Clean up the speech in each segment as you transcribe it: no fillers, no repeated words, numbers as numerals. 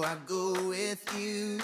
I go with you.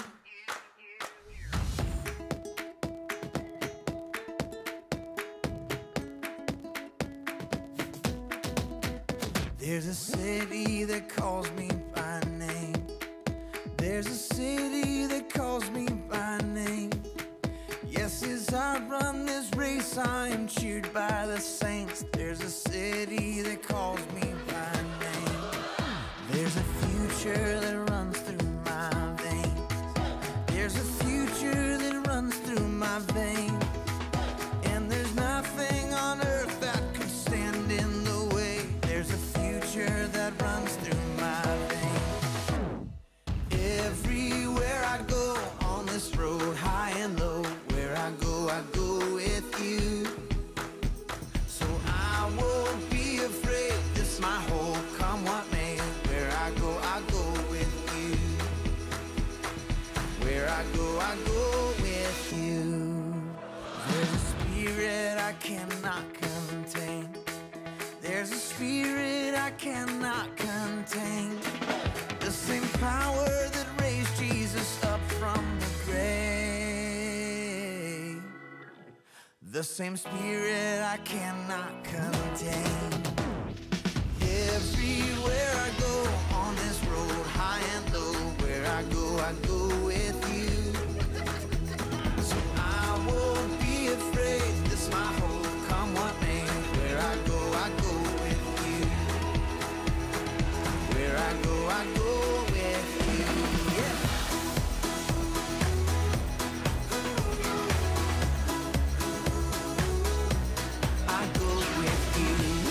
There's a city that calls me by name. There's a city that calls me by name. Yes, as I run this race, I am cheered by the saints. There's a city that calls me by name. There's a future that runs through my veins. There's a future that runs through my veins. And there's nothing on earth that could stand in the way. There's a future that runs through my veins. Everywhere I go on this road, high and low, where I go with you. So I won't be afraid, this my hope, come what may. Where I go with you. Where I go with you. There's a spirit I cannot contain. There's a spirit I cannot contain. The same power that raised Jesus up from the grave. The same spirit I cannot contain. Everywhere I go on this road, high and low, where I go with you. So I won't be afraid, this my hope, come what may. Where I go with you. Where I go with you. Yeah. I go with you.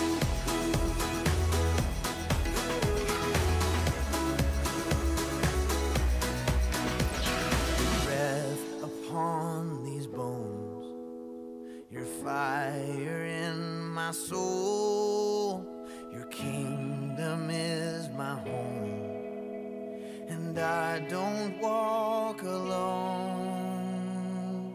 Breath upon these bones, your fire in my soul, your kingdom is my home, and I don't walk alone.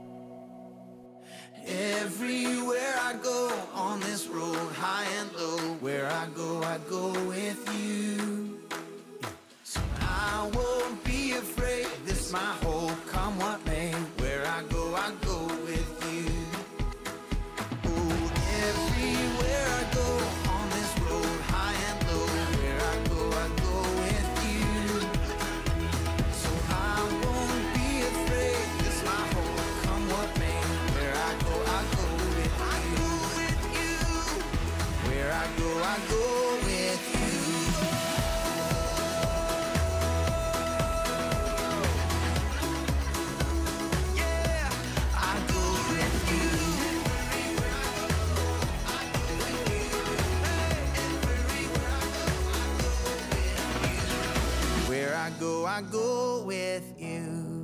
Everywhere I go on this road, high and low, where I go with you. So I won't be afraid, this my hope, come what may. Where I go with you. Oh, everywhere I go on this road, high and low, where I go with you. So I won't be afraid, this my hope, come what may. Where I go with you. Where I go with you. Where I go with you.